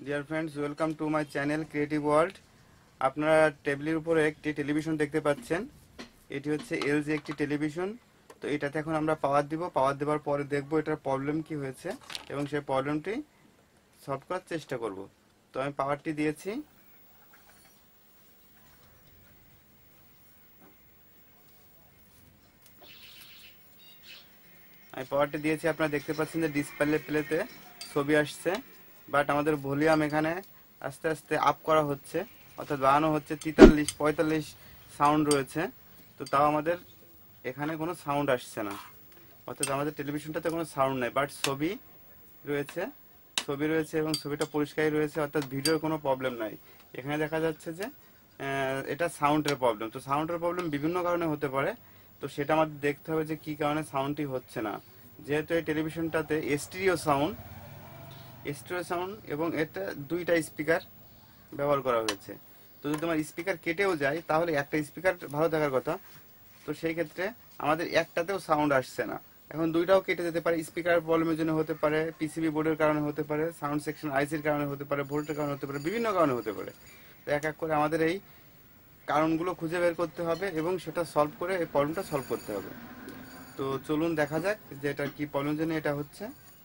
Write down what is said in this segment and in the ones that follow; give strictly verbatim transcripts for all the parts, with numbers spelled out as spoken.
Deer friends, welcome to my channel creative world. আপনারা টেবিলের উপরে একটি টেলিভিশন দেখতে পাচ্ছেন। এটি হচ্ছে এলজি একটি টেলিভিশন। তো এটাতে এখন আমরা পাওয়ার দিব। পাওয়ার দেওয়ার পরে দেখব এটার প্রবলেম কি হয়েছে এবং সেই প্রবলেমটি সলভ করার চেষ্টা করব। তো আমি পাওয়ারটি দিয়েছি। আমি পাওয়ারটি দিয়েছি আপনারা দেখতে পাচ্ছেন যে ডিসপ্লে প্লেতে ছবি আসছে, বাট আমাদের ভলিউম এখানে আস্তে আস্তে আপ করা হচ্ছে, অর্থাৎ বাড়ানো হচ্ছে। তেতাল্লিশ পঁয়তাল্লিশ সাউন্ড রয়েছে, তো তাও আমাদের এখানে কোনো সাউন্ড আসছে না, অর্থাৎ আমাদের টেলিভিশনটাতে কোনো সাউন্ড নেই, বাট ছবি রয়েছে ছবি রয়েছে এবং ছবিটা পরিষ্কারই রয়েছে, অর্থাৎ ভিডিওর কোনো প্রবলেম নাই। এখানে দেখা যাচ্ছে যে এটা সাউন্ডের প্রবলেম। তো সাউন্ডের প্রবলেম বিভিন্ন কারণে হতে পারে, তো সেটা আমাদের দেখতে হবে যে কি কারণে সাউন্ডটি হচ্ছে না। যেহেতু এই টেলিভিশনটাতে স্টিরিও সাউন্ড স্টিরিও সাউন্ড এবং এটা দুইটা স্পিকার ব্যবহার করা হয়েছে। তো যদি তোমার স্পিকার কেটেও যায় তাহলে একটা স্পিকার ভালো থাকার কথা, তো সেই ক্ষেত্রে আমাদের একটাতেও সাউন্ড আসছে না। এখন দুইটাও কেটে যেতে পারে, স্পিকার প্রবলেমের জন্য হতে পারে, পিসিবি বোর্ডের কারণে হতে পারে, সাউন্ড সেকশন আইসির কারণে হতে পারে, ভোল্টের কারণে হতে পারে, বিভিন্ন কারণে হতে পারে। তো এক এক করে আমাদের এই কারণগুলো খুঁজে বের করতে হবে এবং সেটা সলভ করে এই প্রবলেমটা সলভ করতে হবে। তো চলুন দেখা যাক যে এটা কি প্রবলেমের জন্য এটা হচ্ছে।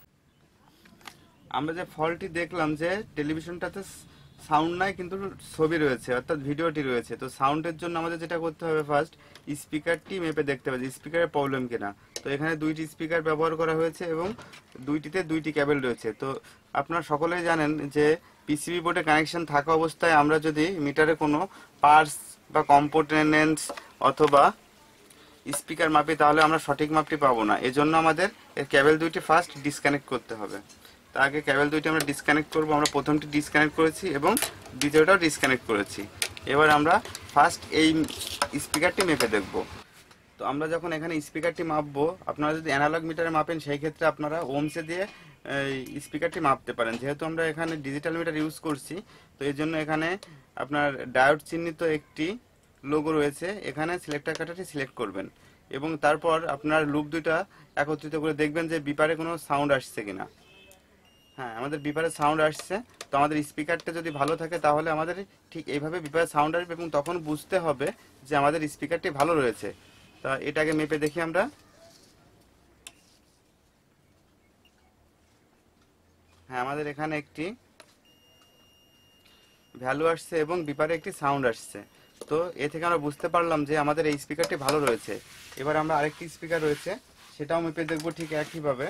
আমরা যে ফল্টটি দেখলাম যে টেলিভিশনটাতে সাউন্ড নাই কিন্তু ছবি রয়েছে, অর্থাৎ ভিডিওটি রয়েছে। তো সাউন্ডের জন্য আমাদের যেটা করতে হবে, ফার্স্ট স্পিকারটি মেপে দেখতে হবে স্পিকারের প্রবলেম কিনা। তো এখানে দুইটি স্পিকার ব্যবহার করা হয়েছে এবং দুইটিতে দুইটি কেবল রয়েছে। তো আপনারা সকলেই জানেন যে পিসিবি বোর্ডে কানেকশন থাকা অবস্থায় আমরা যদি মিটারে কোনো পার্টস বা কম্পোনেন্টস অথবা স্পিকার মাপি তাহলে আমরা সঠিক মাপটি পাবো না। এজন্য আমাদের এর কেবল দুইটি ফার্স্ট ডিসকানেক্ট করতে হবে। তার আগে কেবল দুইটি আমরা ডিসকানেক্ট করব। আমরা প্রথমটি ডিসকানেক্ট করেছি এবং দ্বিতীয়টাও ডিসকানেক্ট করেছি। এবার আমরা ফার্স্ট এই স্পিকারটি মেপে দেখব। তো আমরা যখন এখানে স্পিকারটি মাপবো, আপনারা যদি অ্যানালগ মিটারে মাপেন সেই ক্ষেত্রে আপনারা ওমসে দিয়ে স্পিকারটি মাপতে পারেন। যেহেতু আমরা এখানে ডিজিটাল মিটার ইউজ করছি, তো এই জন্য এখানে আপনার ডায়োড চিহ্নিত একটি লোগো রয়েছে, এখানে সিলেক্টর কাটারটি সিলেক্ট করবেন এবং তারপর আপনার লুপ দুইটা একত্রিত করে দেখবেন যে বিপারে কোনো সাউন্ড আসছে কিনা। হ্যাঁ, আমাদের বিপারে সাউন্ড আসছে। তো আমাদের স্পিকারটা যদি ভালো থাকে তাহলে আমাদের ঠিক এইভাবে বিপারে সাউন্ড আসবে এবং তখন বুঝতে হবে যে আমাদের স্পিকারটি ভালো রয়েছে। তা এটাকে মেপে দেখি আমরা। হ্যাঁ, আমাদের এখানে একটি ভ্যালু আসছে এবং বিপারে একটি সাউন্ড আসছে। তো এ থেকে আমরা বুঝতে পারলাম যে আমাদের এই স্পিকারটি ভালো রয়েছে। এবার আমরা আরেকটি স্পিকার রয়েছে সেটাও মেপে দেখবো ঠিক একইভাবে।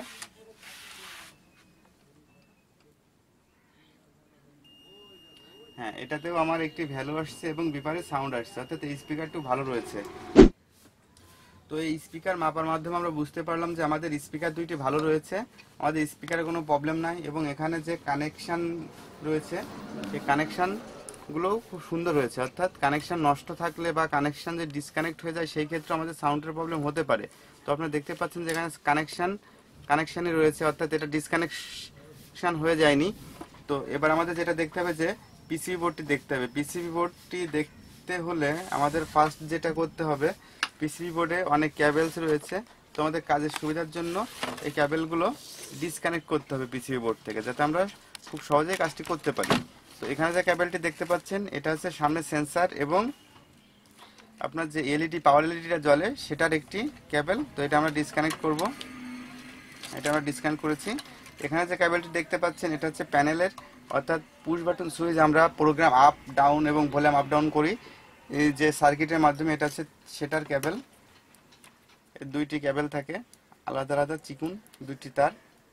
হ্যাঁ, এটাতেও আমার একটি ভ্যালু আসছে এবং বিপারে সাউন্ড আসছে, অর্থাৎ এই স্পিকারটিও ভালো রয়েছে। তো এই স্পিকার মাপার মাধ্যমে আমরা বুঝতে পারলাম যে আমাদের স্পিকার দুইটি ভালো রয়েছে, আমাদের স্পিকারে কোনো প্রবলেম নাই এবং এখানে যে কানেকশান রয়েছে সেই কানেকশানগুলোও খুব সুন্দর রয়েছে। অর্থাৎ কানেকশান নষ্ট থাকলে বা কানেকশান যে ডিসকানেক্ট হয়ে যায় সেই ক্ষেত্রে আমাদের সাউন্ডের প্রবলেম হতে পারে। তো আপনারা দেখতে পাচ্ছেন যে এখানে কানেকশান কানেকশানই রয়েছে, অর্থাৎ এটা ডিসকানেকশান হয়ে যায়নি। তো এবার আমাদের যেটা দেখতে হবে যে পিসিবি বোর্ডটি দেখতে হবে। পিসিবি বোর্ডটি দেখতে হলে আমাদের ফার্স্ট যেটা করতে হবে, পিসিবি বোর্ডে অনেক ক্যাবেলস রয়েছে। তো আমাদের কাজের সুবিধার জন্য এই ক্যাবেলগুলো ডিসকানেক্ট করতে হবে পিসিবি বোর্ড থেকে, যাতে আমরা খুব সহজেই কাজটি করতে পারি। তো এখানে যে ক্যাবেলটি দেখতে পাচ্ছেন এটা হচ্ছে সামনে সেন্সার এবং আপনার যে এলইডি পাওয়ার এলইডিটা জ্বলে সেটার একটি ক্যাবেল। তো এটা আমরা ডিসকানেক্ট করব। এটা আমরা ডিসকানেক্ট করেছি। এখানে যে ক্যাবেলটি দেখতে পাচ্ছেন এটা হচ্ছে প্যানেলের, অর্থাৎ পুশ বাটন সুইচ আমরা প্রোগ্রাম আপ ডাউন এবং ভলিউম আপ ডাউন করি এই যে সার্কিটের মাধ্যমে, এটা হচ্ছে সেটার ক্যাবেল। দুইটি ক্যাবেল থাকে আলাদা আলাদা চিকুন দুইটি তার।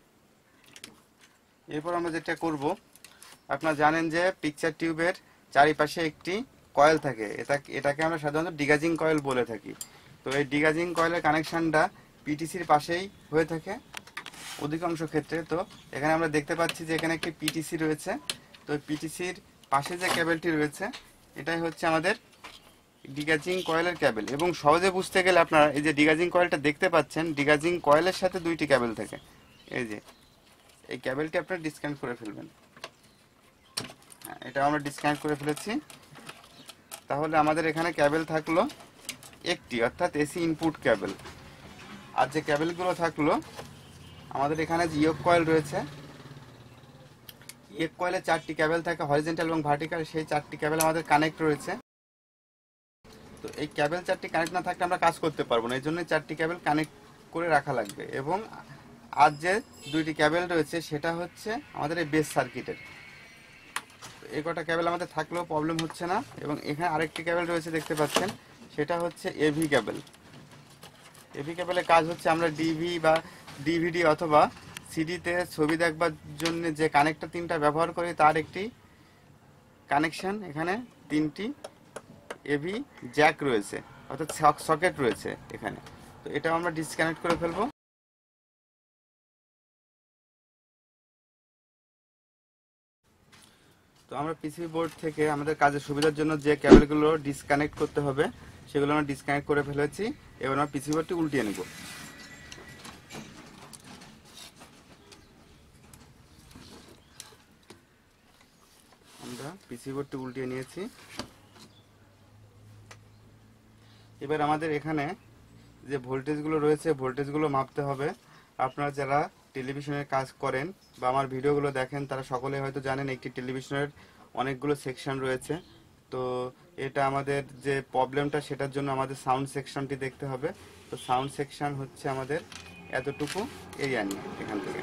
এরপর আমরা যেটা করব, আপনারা জানেন যে পিকচার টিউবের চারিপাশে একটি কয়েল থাকে, এটা এটাকে আমরা সাধারণত ডিগাজিং কয়েল বলে থাকি। তো এই ডিগাজিং কয়েলের কানেকশনটা পিটিসির পাশেই হয়ে থাকে অধিকাংশ ক্ষেত্রে। তো এখানে আমরা দেখতে পাচ্ছি যে এখানে একটি পিটিসি রয়েছে। তো পিটিসির পাশে যে কেবলটি রয়েছে এটাই হচ্ছে আমাদের ডিগাজিং কয়েলের কেবল। এবং সহজে বুঝতে গেলে আপনারা এই যে ডিগাজিং কয়েলটা দেখতে পাচ্ছেন, ডিগাজিং কয়েলের সাথে দুইটি কেবল থাকে। এই যে এই কেবলটি আপনারা ডিসকানেক্ট করে ফেলবেন। হ্যাঁ, এটা আমরা ডিসকানেক্ট করে ফেলেছি। তাহলে আমাদের এখানে কেবল থাকলো একটি, অর্থাৎ এসি ইনপুট কেবল। আর যে কেবলগুলো থাকলো আমাদের এখানে যে ইয়োক কয়েল রয়েছে এক কয়েলে চারটি ক্যাবেল থাকে, হরিজন্টাল এবং ভার্টিক্যাল, সেই চারটি ক্যাবেল আমাদের কানেক্ট রয়েছে। তো এই ক্যাবেল চারটি কানেক্ট না থাকলে আমরা কাজ করতে পারবো না, এই জন্য চারটি ক্যাবেল কানেক্ট করে রাখা লাগবে। এবং আর যে দুইটি ক্যাবেল রয়েছে সেটা হচ্ছে আমাদের এই বেস সার্কিটের। এই কটা ক্যাবেল আমাদের থাকলেও প্রবলেম হচ্ছে না। এবং এখানে আরেকটি ক্যাবেল রয়েছে দেখতে পাচ্ছেন, সেটা হচ্ছে এভি ক্যাবেল। এভি ক্যাবেলের কাজ হচ্ছে আমরা ডিভি বা ডিভিডি অথবা সিডিতে ছবি দেখবার জন্য যে কানেক্টর তিনটা ব্যবহার করি তার একটি কানেকশন। এখানে তিনটি এভি জ্যাক রয়েছে, অর্থাৎ সকেট রয়েছে এখানে। তো এটা আমরা ডিসকানেক্ট করে ফেলবো। তো আমরা পিসিবি বোর্ড থেকে আমাদের কাজের সুবিধার জন্য যে ক্যাবেলগুলো ডিসকানেক্ট করতে হবে সেগুলো আমরা ডিসকানেক্ট করে ফেলেছি। এবার আমরা পিসিবি বোর্ডটি উল্টিয়ে নেব। আমরা পিসিবি বোর্ডটি উল্টিয়ে নিয়েছি। এবার আমাদের এখানে যে ভোল্টেজগুলো রয়েছে ভোল্টেজগুলো মাপতে হবে। আপনারা যারা টেলিভিশনের কাজ করেন বা আমার ভিডিওগুলো দেখেন তারা সকলে হয়তো জানেন একটি টেলিভিশনের অনেকগুলো সেকশন রয়েছে। তো এটা আমাদের যে প্রবলেমটা সেটার জন্য আমাদের সাউন্ড সেকশনটি দেখতে হবে। তো সাউন্ড সেকশন হচ্ছে আমাদের এতটুকু এরিয়া নিয়ে, এখান থেকে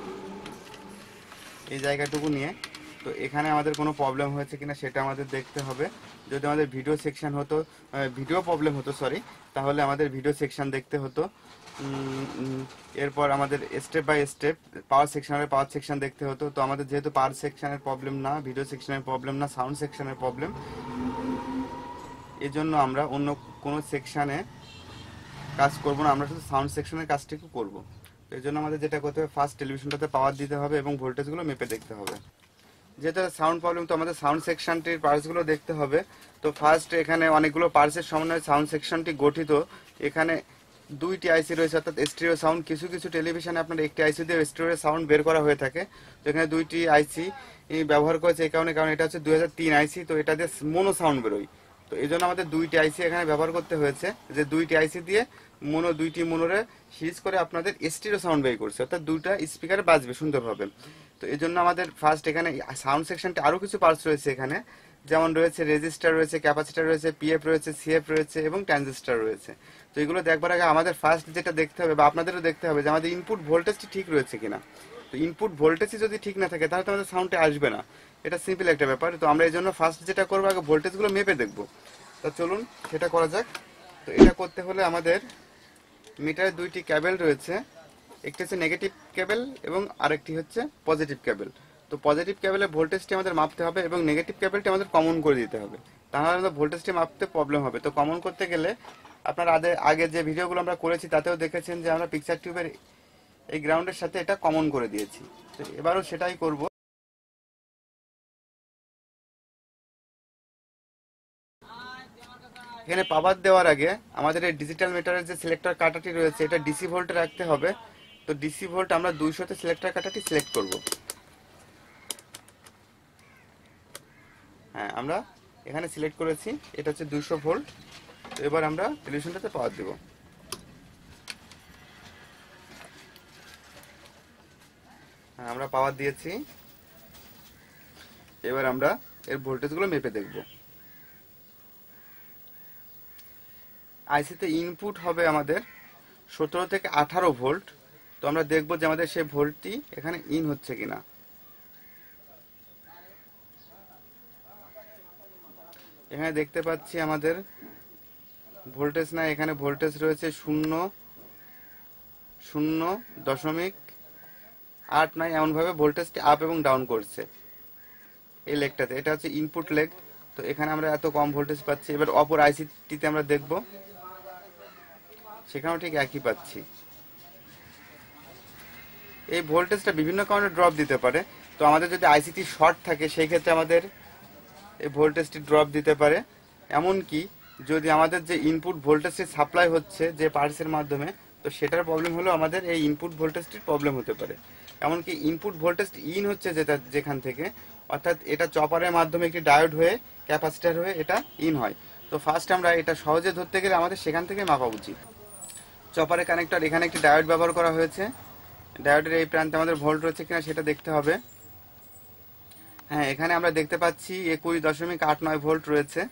এই জায়গাটুকু নিয়ে। তো এখানে আমাদের কোনো প্রবলেম হয়েছে কিনা সেটা আমাদের দেখতে হবে। যদি আমাদের ভিডিও সেকশন হতো, ভিডিও প্রবলেম হতো সরি, তাহলে আমাদের ভিডিও সেকশন দেখতে হতো। এরপর আমাদের স্টেপ বাই স্টেপ পাওয়ার সেকশনের পাওয়ার সেকশন দেখতে হতো। তো আমাদের যেহেতু পাওয়ার সেকশনের প্রবলেম না, ভিডিও সেকশনের প্রবলেম না, সাউন্ড সেকশনের প্রবলেম, এজন্য আমরা অন্য কোনো সেকশনে কাজ করব না, আমরা শুধু সাউন্ড সেকশনের কাজটুকু করব। তো এই জন্য আমাদের যেটা করতে হবে, ফার্স্ট টেলিভিশনটাতে পাওয়ার দিতে হবে এবং ভোল্টেজগুলো মেপে দেখতে হবে। যেহেতু সাউন্ড প্রবলেম, তো আমাদের সাউন্ড সেকশনটির পার্টসগুলো দেখতে হবে। তো ফার্স্ট এখানে অনেকগুলো পার্টসের সমন্বয়ে সাউন্ড সেকশনটি গঠিত। এখানে দুইটি আইসি রয়েছে, অর্থাৎ স্টেরিও সাউন্ড। কিছু কিছু টেলিভিশনে আপনার একটি আইসি দিয়ে স্টেরিও সাউন্ড বের করা হয়ে থাকে। তো এখানে দুইটি আইসি ব্যবহার করেছে এই কারণে, কারণ এটা হচ্ছে দুই হাজার তিন আইসি, তো এটা দিয়ে মোনো সাউন্ড বেরোয়। তো এই জন্য আমাদের দুইটি আইসি এখানে ব্যবহার করতে হয়েছে, যে দুইটি আইসি দিয়ে মোনো দুইটি মোনোরে সিরিজ করে আপনাদের স্টেরিও সাউন্ড বের করছে, অর্থাৎ দুইটা স্পিকারে বাজবে সুন্দরভাবে। তো এই জন্য আমাদের ফার্স্ট এখানে সাউন্ড সেকশনটা আরও কিছু পার্টস রয়েছে এখানে, যেমন রয়েছে রেজিস্টার রয়েছে, ক্যাপাসিটার রয়েছে, পিএফ রয়েছে, সিএফ রয়েছে এবং ট্রানজিস্টার রয়েছে। তো এগুলো দেখবার আগে আমাদের ফার্স্ট যেটা দেখতে হবে বা আপনাদেরও দেখতে হবে যে আমাদের ইনপুট ভোল্টেজটি ঠিক রয়েছে কিনা। তো ইনপুট ভোল্টেজই যদি ঠিক না থাকে তাহলে তো আমাদের সাউন্ডটা আসবে না, এটা সিম্পল একটা ব্যাপার। তো আমরা এই জন্য ফার্স্ট যেটা করবো, আগে ভোল্টেজগুলো মেপে দেখবো। তো চলুন সেটা করা যাক। তো এটা করতে হলে আমাদের মিটারে দুইটি ক্যাবেল রয়েছে, একটি হচ্ছে নেগেটিভ কেবল এবং আরেকটি হচ্ছে পজিটিভ কেবল। তো পজিটিভ কেবলের ভোল্টেজটি আমাদের মাপতে হবে এবং নেগেটিভ কেবলটি আমাদের কমন করে দিতে হবে, তাহলে আমাদের ভোল্টেজটি মাপতে প্রবলেম হবে। তো কমন করতে গেলে আপনারা আগে আগে যে ভিডিওগুলো আমরা করেছি তাতেও দেখেছেন যে আমরা পিকচার টিউবের এই গ্রাউন্ডের সাথে এটা কমন করে দিয়েছি। তো এবারও সেটাই করব। এখানে পাওয়ার দেওয়ার আগে আমাদের এই ডিজিটাল মিটারের যে সিলেক্টর কাটাটি রয়েছে এটা ডিসি ভোল্টে রাখতে হবে। তো ডিসি ভোল্ট আমরা দুইশোতে সিলেক্টর কাটাটি সিলেক্ট করব। হ্যাঁ, আমরা এখানে সিলেক্ট করেছি, এটা হচ্ছে দুইশো ভোল্ট। তো এবার আমরা টেলিভিশনটাতে পাওয়ার দেব। হ্যাঁ, আমরা পাওয়ার দিয়েছি। এবার আমরা এর ভোল্টেজগুলো মেপে দেখব। আইসিতে ইনপুট হবে আমাদের সতেরো থেকে আঠারো ভোল্ট। তো আমরা দেখবো যে আমাদের সেই ভোল্টটি এখানে ইন হচ্ছে কিনা। এখানে দেখতে পাচ্ছি আমাদের ভোল্টেজ না, এখানে ভোল্টেজ রয়েছে শূন্য শূন্য দশমিক আট নয়, এমনভাবে ভোল্টেজটি আপ এবং ডাউন করছে এই লেগটাতে। এটা হচ্ছে ইনপুট লেগ। তো এখানে আমরা এত কম ভোল্টেজ পাচ্ছি। এবার অপর আইসিটিতে আমরা দেখব, সেখানেও ঠিক একই পাচ্ছি। এই ভোল্টেজটা বিভিন্ন কারণে ড্রপ দিতে পারে। তো আমাদের যদি আইসিটি শর্ট থাকে সেই ক্ষেত্রে আমাদের এই ভোল্টেজটি ড্রপ দিতে পারে। এমনকি যদি আমাদের যে ইনপুট ভোল্টেজটি সাপ্লাই হচ্ছে যে পার্টসের মাধ্যমে, তো সেটার প্রবলেম হলেও আমাদের এই ইনপুট ভোল্টেজটির প্রবলেম হতে পারে। এমনকি ইনপুট ভোল্টেজ ইন হচ্ছে যেটা যেখান থেকে, অর্থাৎ এটা চপারের মাধ্যমে একটি ডায়োড হয়ে ক্যাপাসিটার হয়ে এটা ইন হয়। তো ফার্স্ট আমরা এটা সহজে ধরতে গেলে আমাদের সেখান থেকে মাপা উচিত। চপারে কানেক্টর, এখানে একটি ডায়োড ব্যবহার করা হয়েছে। ডায়োডের এই প্রান্তে আমাদের ভোল্ট রয়েছে কিনা সেটা দেখতে হবে। হ্যাঁ, এখানে আমরা দেখতে পাচ্ছি একুশ দশমিক আট নয় ভোল্ট রয়েছে।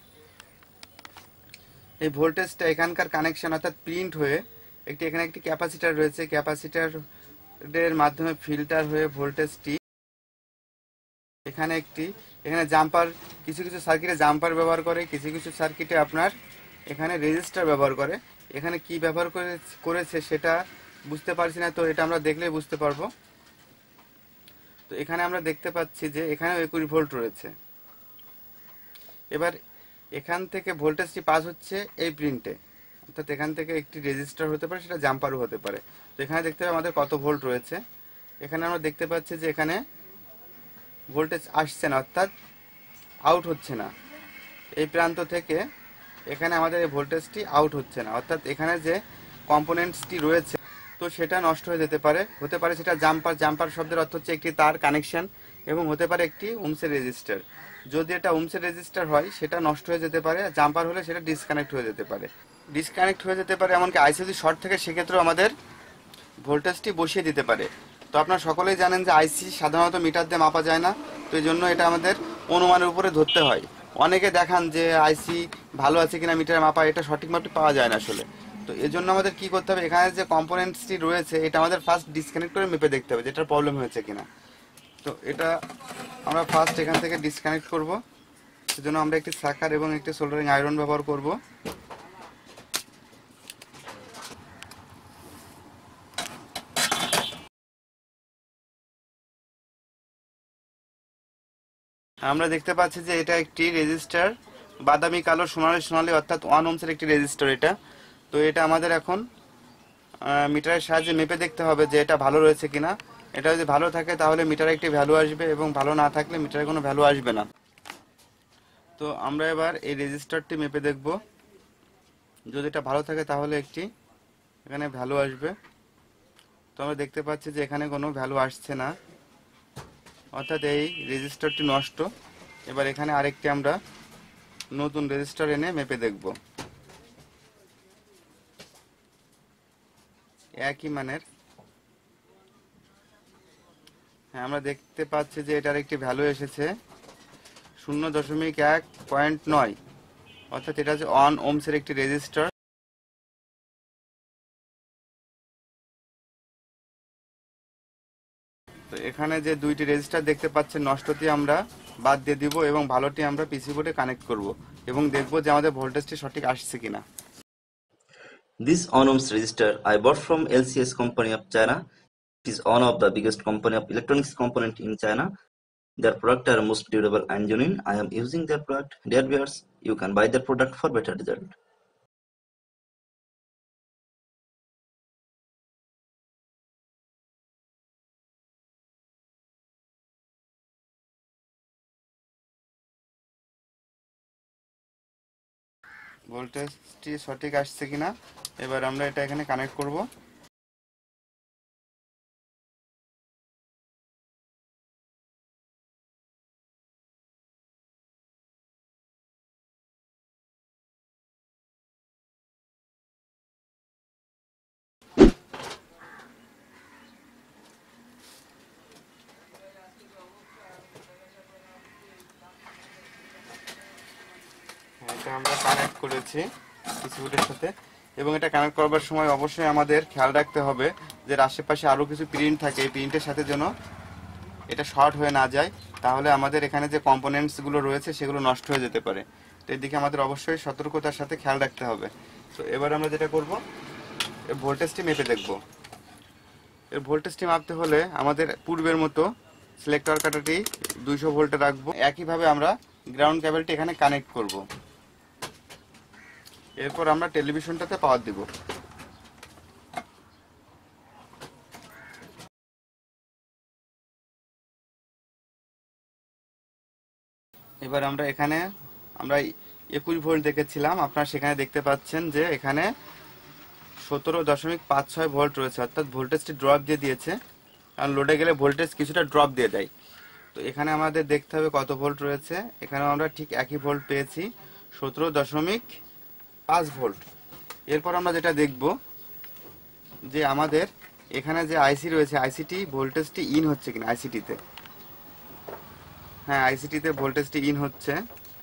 এই ভোল্টেজটা এখানকার কানেকশন অর্থাৎ প্রিন্ট হয়ে একটি এখানে একটি ক্যাপাসিটার রয়েছে, ক্যাপাসিটারের মাধ্যমে ফিল্টার হয়ে ভোল্টেজটি এখানে একটি এখানে জাম্পার, কিছু কিছু সার্কিটে জাম্পার ব্যবহার করে, কিছু কিছু সার্কিটে আপনার এখানে রেজিস্টার ব্যবহার করে। এখানে কি ব্যবহার করে করেছে সেটা বুঝতে পারছি না, তো এটা আমরা দেখলেই বুঝতে পারবো। তো এখানে আমরা দেখতে পাচ্ছি যে এখানেও একুশ ভোল্ট রয়েছে। এবার এখান থেকে ভোল্টেজটি পাস হচ্ছে এই প্রিন্টে, অর্থাৎ এখান থেকে একটি রেজিস্টার হতে পারে, সেটা জাম্পারও হতে পারে। তো এখানে দেখতে হবে আমাদের কত ভোল্ট রয়েছে। এখানে আমরা দেখতে পাচ্ছি যে এখানে ভোল্টেজ আসছে না, অর্থাৎ আউট হচ্ছে না। এই প্রান্ত থেকে এখানে আমাদের এই ভোল্টেজটি আউট হচ্ছে না, অর্থাৎ এখানে যে কম্পোনেন্টসটি রয়েছে তো সেটা নষ্ট হয়ে যেতে পারে। হতে পারে সেটা জাম্পার, জাম্পার শব্দের অর্থ হচ্ছে একটি তার কানেকশন, এবং হতে পারে একটি ওমসের রেজিস্টার। যদি এটা ওমসের রেজিস্টার হয় সেটা নষ্ট হয়ে যেতে পারে, জাম্পার হলে সেটা ডিসকানেক্ট হয়ে যেতে পারে ডিসকানেক্ট হয়ে যেতে পারে এমনকি আইসি যদি শর্ট থেকে সেক্ষেত্রেও আমাদের ভোল্টেজটি বসিয়ে দিতে পারে। তো আপনারা সকলেই জানেন যে আইসি সাধারণত মিটার দিয়ে মাপা যায় না, তো এই জন্য এটা আমাদের অনুমানের উপরে ধরতে হয়। অনেকে দেখান যে আইসি ভালো আছে কিনা মিটারে মাপা, এটা সঠিক মাপটি পাওয়া যায় না আসলে। তো এর জন্য আমাদের কি করতে হবে, এখানে যে কম্পোনেন্টসটি রয়েছে এটা আমাদের ফার্স্ট ডিসকানেক্ট করে মেপে দেখতে হবে যেটার প্রবলেম হয়েছে কিনা। তো এটা আমরা ফার্স্ট এখান থেকে ডিসকানেক্ট করব। সেজন্য আমরা একটি সাকার এবং একটি সোল্ডারিং আয়রন ব্যবহার করব। আমরা দেখতে পাচ্ছি যে এটা একটি রেজিস্টার, বাদামি কালো সোনালি সোনালি অর্থাৎ ওয়ান ওমসের একটি রেজিস্টার এটা। তো এটা আমাদের এখন মিটারের সাহায্যে মেপে দেখতে হবে যে এটা ভালো রয়েছে কিনা। এটা যদি ভালো থাকে তাহলে মিটারে একটি ভ্যালু আসবে, এবং ভালো না থাকলে মিটারে কোনো ভ্যালু আসবে না। তো আমরা এবার এই রেজিস্টারটি মেপে দেখব। যদি এটা ভালো থাকে তাহলে একটি এখানে ভ্যালু আসবে। তো আমরা দেখতে পাচ্ছি যে এখানে কোনো ভ্যালু আসছে না, অর্থাৎ এই রেজিস্টারটি নষ্ট। এবার এখানে আরেকটি আমরা নতুন রেজিস্টার এনে মেপে দেখব একই মানের। হ্যাঁ, আমরা দেখতে পাচ্ছি যে এটার একটি ভ্যালু এসেছে শূন্য দশমিক এক পয়েন্ট নয়, অর্থাৎ এটা হচ্ছে ওয়ান ওমসের একটি রেজিস্টার। তো এখানে যে দুইটি রেজিস্টার দেখতে পাচ্ছেন নষ্টটি আমরা বাদ দিয়ে দিব এবং ভালোটি আমরা পিসি বোর্ডে কানেক্ট করব এবং দেখব যে আমাদের ভোল্টেজটি সঠিক আসছে কিনা। This one ohms resistor I bought from L C S company of China. It is one of the biggest company of electronics component in China. Their product are most durable and genuine. I am using their product. Dear viewers, you can buy their product for better result. ভোল্টেজটি সঠিক আসছে কিনা এবার আমরা এটা এখানে connect করব। এটা আমরা কানেক্ট করেছি পিসিবোর্ডের সাথে, এবং এটা কানেক্ট করবার সময় অবশ্যই আমাদের খেয়াল রাখতে হবে যে আশেপাশে আরো কিছু প্রিন্ট থাকে, এই প্রিন্টের সাথে যেন এটা শর্ট হয়ে না যায়, তাহলে আমাদের এখানে যে কম্পোনেন্টস গুলো রয়েছে সেগুলো নষ্ট হয়ে যেতে পারে। তো এর দিকে আমাদের অবশ্যই সতর্কতার সাথে খেয়াল রাখতে হবে। তো এবার আমরা যেটা করব, এর ভোল্টেজটি মেপে দেখব। এর ভোল্টেজটি মাপতে হলে আমাদের পূর্বের মতো সিলেক্টর কাটাটি দুইশো ভোল্টে রাখবো। একইভাবে আমরা গ্রাউন্ড কেবলটি এখানে কানেক্ট করব। এরপর আমরা টেলিভিশনটাতে পাওয়ার দিব। এবার আমরা এখানে আমরা একুশ ভোল্ট দেখেছিলাম, আপনারা সেখানে দেখতে পাচ্ছেন যে এখানে সতেরো দশমিক পাঁচ ছয় ভোল্ট রয়েছে, অর্থাৎ ভোল্টেজটি ড্রপ দিয়ে দিয়েছে, কারণ লোডে গেলে ভোল্টেজ কিছুটা ড্রপ দিয়ে দেয়। তো এখানে আমাদের দেখতে হবে কত ভোল্ট রয়েছে। এখানেও আমরা ঠিক একই ভোল্ট পেয়েছি, সতেরো দশমিক পাঁচ ভোল্ট। এরপর আমরা যেটা দেখব যে আমাদের এখানে যে আইসি রয়েছে, আইসিটি ভোল্টেজটি ইন হচ্ছে কিনা আইসিটিতে। হ্যাঁ, আইসিটিতে ভোল্টেজটি ইন হচ্ছে।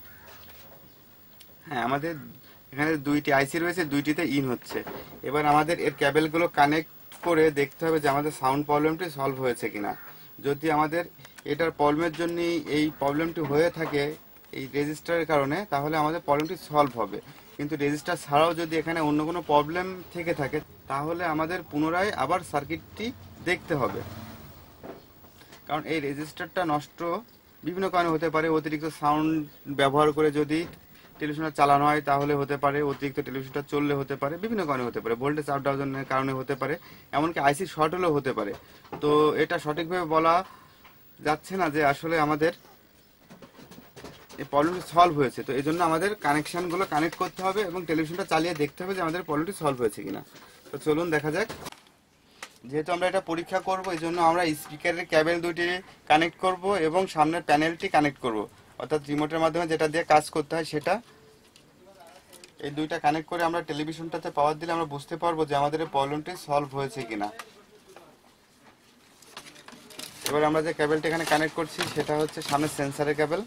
হ্যাঁ, আমাদের এখানে দুইটি আইসি রয়েছে, দুইটিতে ইন হচ্ছে। এবার আমাদের এর ক্যাবেলগুলো কানেক্ট করে দেখতে হবে যে আমাদের সাউন্ড প্রবলেমটি সলভ হয়েছে কিনা। যদি আমাদের এটার প্রবলেমের জন্য এই প্রবলেমটি হয়ে থাকে এই রেজিস্টারের কারণে, তাহলে আমাদের প্রবলেমটি সলভ হবে। কিন্তু রেজিস্টার ছাড়াও যদি এখানে অন্য কোনো প্রবলেম থেকে থাকে, তাহলে আমাদের পুনরায় আবার সার্কিটটি দেখতে হবে। কারণ এই রেজিস্টারটা নষ্ট বিভিন্ন কারণে হতে পারে। অতিরিক্ত সাউন্ড ব্যবহার করে যদি টেলিভিশনটা চালানো হয় তাহলে হতে পারে, অতিরিক্ত টেলিভিশনটা চললে হতে পারে, বিভিন্ন কারণে হতে পারে, ভোল্টেজ আপ ডাউনের কারণে হতে পারে, এমনকি আইসি শর্ট হলেও হতে পারে। তো এটা সঠিকভাবে বলা যাচ্ছে না যে আসলে আমাদের এই প্রবলেমটি সলভ হয়েছে। তো এই জন্য আমাদের কানেকশনগুলো কানেক্ট করতে হবে এবং টেলিভিশনটা চালিয়ে দেখতে হবে যে আমাদের প্রবলেমটি সলভ হয়েছে কিনা। তো চলুন দেখা যাক। যেহেতু আমরা এটা পরীক্ষা করব, এই জন্য আমরা স্পিকারের ক্যাবেল দুটি কানেক্ট করব এবং সামনের প্যানেলটি কানেক্ট করব, অর্থাৎ রিমোটের মাধ্যমে যেটা দিয়ে কাজ করতে হয় সেটা। এই দুইটা কানেক্ট করে আমরা টেলিভিশনটাতে পাওয়ার দিলে আমরা বুঝতে পারবো যে আমাদের এই প্রবলেমটি সলভ হয়েছে কিনা। এবার আমরা যে ক্যাবেলটি এখানে কানেক্ট করছি সেটা হচ্ছে সামনের সেন্সারের ক্যাবেল।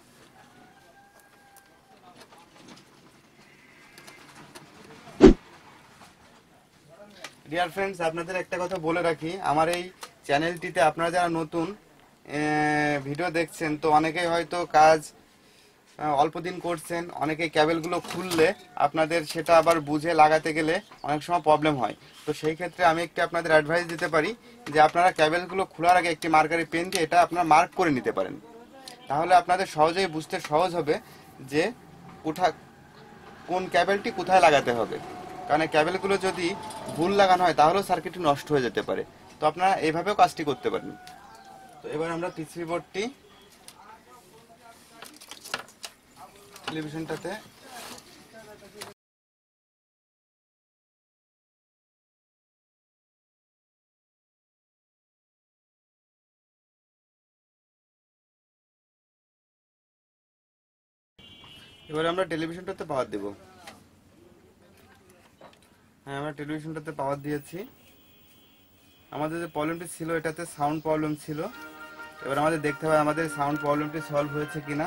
ডিয়ার ফ্রেন্ডস, আপনাদের একটা কথা বলে রাখি, আমার এই চ্যানেলটিতে আপনারা যারা নতুন ভিডিও দেখছেন, তো অনেকেই হয়তো কাজ অল্প দিন করছেন, অনেকেই ক্যাবেলগুলো খুললে আপনাদের সেটা আবার বুঝে লাগাতে গেলে অনেক সময় প্রবলেম হয়। তো সেই ক্ষেত্রে আমি একটি আপনাদের অ্যাডভাইস দিতে পারি যে আপনারা ক্যাবেলগুলো খোলার আগে একটি মার্কারি পেন দিয়ে এটা আপনারা মার্ক করে নিতে পারেন। তাহলে আপনাদের সহজেই বুঝতে সহজ হবে যে কোথা কোন ক্যাবেলটি কোথায় লাগাতে হবে। কারণ এই ক্যাবেলগুলো যদি ভুল লাগানো হয় তাহলেও সার্কিটটি নষ্ট হয়ে যেতে পারে। তো আপনারা এইভাবেও কাজটি করতে পারেন। তো এবার আমরা পিসিবি বোর্ডটি টেলিভিশনটাতে এবার আমরা টেলিভিশনটাতে পাওয়ার দেব। হ্যাঁ, আমরা টেলিভিশনটাতে পাওয়ার দিয়েছি। আমাদের যে প্রবলেমটি ছিল এটাতে সাউন্ড প্রবলেম ছিল। এবার আমাদের দেখতে হবে আমাদের সাউন্ড প্রবলেমটি সলভ হয়েছে কিনা।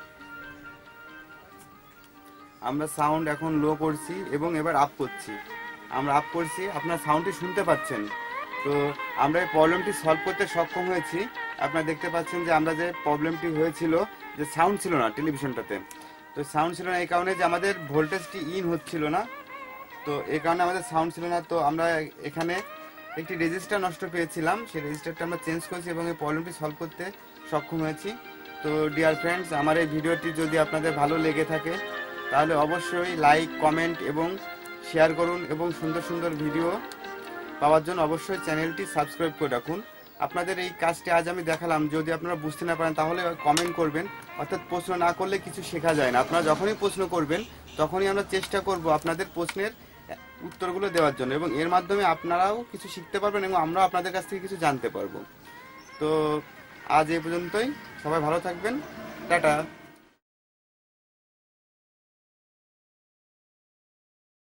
আমরা সাউন্ড এখন লো করছি এবং এবার আপ করছি। আমরা আপ করছি, আপনারা সাউন্ডটি শুনতে পাচ্ছেন। তো আমরা এই প্রবলেমটি সলভ করতে সক্ষম হয়েছি। আপনারা দেখতে পাচ্ছেন যে আমরা যে প্রবলেমটি হয়েছিল যে সাউন্ড ছিল না টেলিভিশনটাতে। তো সাউন্ড ছিল না এই কারণে যে আমাদের ভোল্টেজটি ইন হচ্ছিল না। তো এই কারণে আমাদের সাউন্ড ছিল না। তো আমরা এখানে একটি রেজিস্টার নষ্ট পেয়েছিলাম, সেই রেজিস্টারটা আমরা চেঞ্জ করেছি এবং এই প্রবলেমটি সলভ করতে সক্ষম হয়েছি। তো ডিয়ার ফ্রেন্ডস, আমার এই ভিডিওটি যদি আপনাদের ভালো লেগে থাকে তাহলে অবশ্যই লাইক, কমেন্ট এবং শেয়ার করুন এবং সুন্দর সুন্দর ভিডিও পাওয়ার জন্য অবশ্যই চ্যানেলটি সাবস্ক্রাইব করে রাখুন। আপনাদের এই কাজটি আজ আমি দেখালাম, যদি আপনারা বুঝতে না পারেন তাহলে কমেন্ট করবেন। অর্থাৎ প্রশ্ন না করলে কিছু শেখা যায় না। আপনারা যখনই প্রশ্ন করবেন তখনই আমরা চেষ্টা করব আপনাদের প্রশ্নের উত্তরগুলো দেওয়ার জন্য, এবং এর মাধ্যমে আপনারাও কিছু শিখতে পারবেন এবং আমরাও আপনাদের কাছ থেকে কিছু জানতে পারবো। তো আজ এই পর্যন্তই, সবাই ভালো থাকবেন, টাটা।